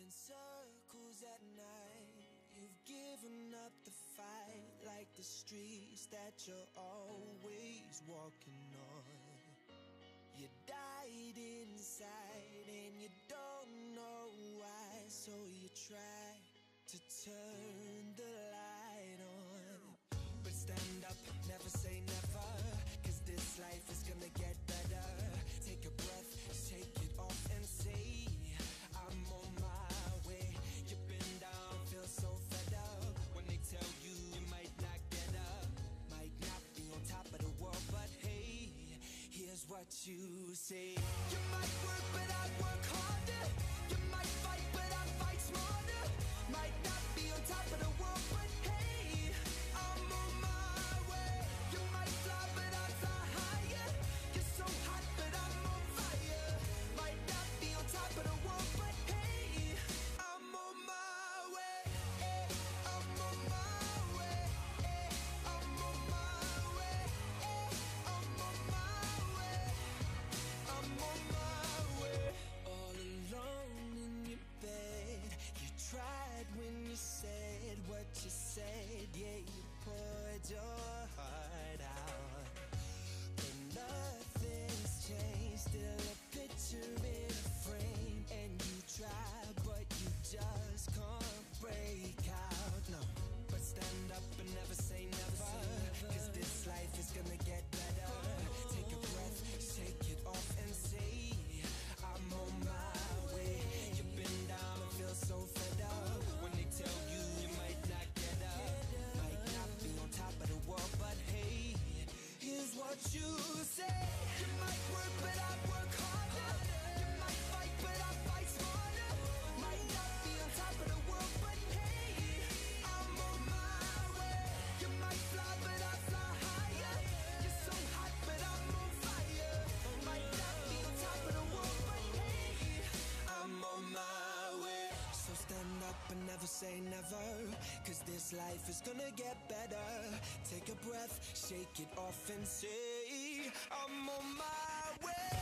in circles at night. You've given up the fight, like the streets that you're always walking on. You died inside and you don't know why, so you try to turn the light on. But stand up, never say never, 'cause this life is gonna get better. Take a breath, shake it off and say, I'm on my way. You've been down, feel so fed up. When they tell you you might not get up, might not be on top of the world, but hey, here's what you say. You might work, but I work harder. You might fight, but I fight smarter. Might not be on top of the world, but hey, I'm on my way. You might fly, but I fly higher. You're so hot, but I'm on fire. Might not be on top of the world, but hey, I'm on my way. I'm on my way. I'm on my way. I'm on my way. I'm on my way. All alone in your bed, you tried when you said what you said. Yeah, you poured your heart out, but nothing's changed. Still a picture in a frame, and you try, but you just can't break out. No, but stand up and never say never, 'cause this life is gonna get better. Take a breath, shake it off and say, I'm on my way. You've been down and feel so fed up. When they tell you you might not get up, might not be on top of the world, but hey, here's what you say. You might work, but I work harder. You might fight, but I fight smarter. Might not be on top of the world, but hey, I'm on my way. You might fly, but I fly higher. You're so hot, but I'm on fire. Might not be on top of the world, but hey, I'm on my way. So stand up and never say never, 'cause this life is gonna get better. Take a breath, shake it off and say, I'm on my way.